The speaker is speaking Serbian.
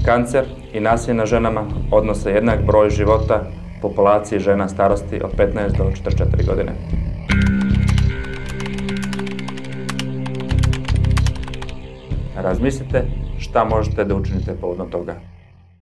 Kancer i nasilje nad ženama odnose jednak broj života populacije žena starosti od 15 do 44 godine. Razmislite šta možete da učinite povodom toga.